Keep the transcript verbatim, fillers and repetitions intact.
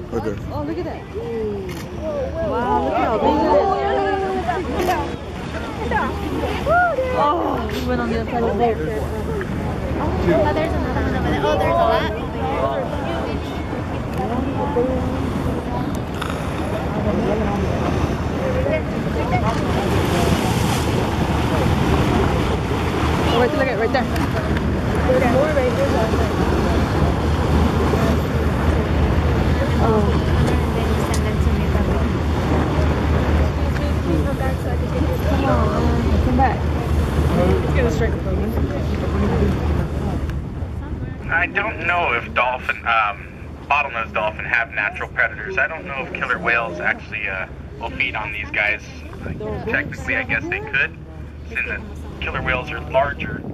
Okay. Oh, look at that. Wow, look how big it is. Oh, we went on the other side of the boat. Oh, there's another one over there. Oh, there's a lot. Oh, wait, look at it right there. There's more right there. Oh. Come on, come back. Let's get a straight photo. I don't know if dolphin, um, bottlenose dolphin have natural predators. I don't know if killer whales actually uh, will feed on these guys. Like, technically, I guess they could, since the killer whales are larger.